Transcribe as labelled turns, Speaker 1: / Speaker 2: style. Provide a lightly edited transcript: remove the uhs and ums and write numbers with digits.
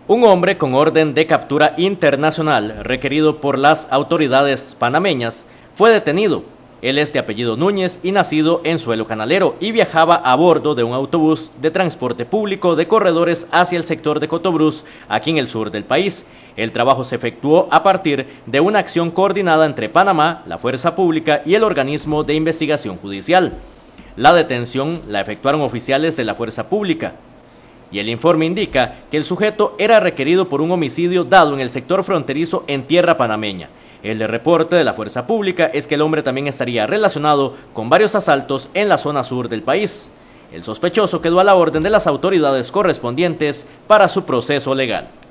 Speaker 1: Un hombre con orden de captura internacional, requerido por las autoridades panameñas, fue detenido. Él es de apellido Núñez y nacido en suelo canalero y viajaba a bordo de un autobús de transporte público de corredores hacia el sector de Cotobruz, aquí en el sur del país. El trabajo se efectuó a partir de una acción coordinada entre Panamá, la Fuerza Pública y el organismo de investigación judicial. La detención la efectuaron oficiales de la Fuerza Pública. Y el informe indica que el sujeto era requerido por un homicidio dado en el sector fronterizo en tierra panameña. El reporte de la Fuerza Pública es que el hombre también estaría relacionado con varios asaltos en la zona sur del país. El sospechoso quedó a la orden de las autoridades correspondientes para su proceso legal.